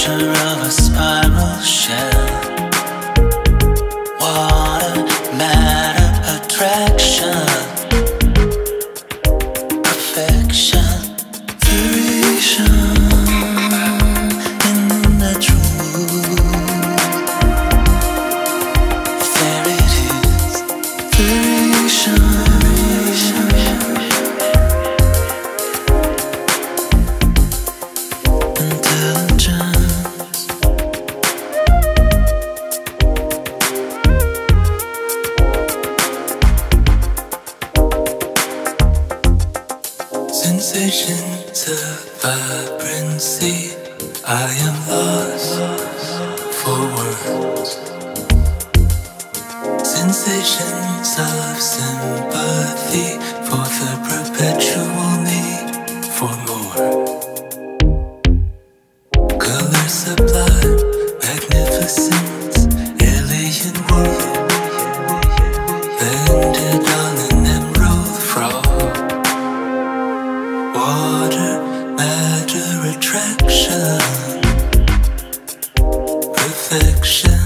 center of a spiral shell. Water, matter, attraction, perfection, variation in the natural mood. There it is, variation. Sensations of vibrancy, I am lost for words. Sensations of sympathy for the perpetual need for more. Color sublime, magnificence, alien world, landed on an emerald frog. Water, matter, attraction, perfection.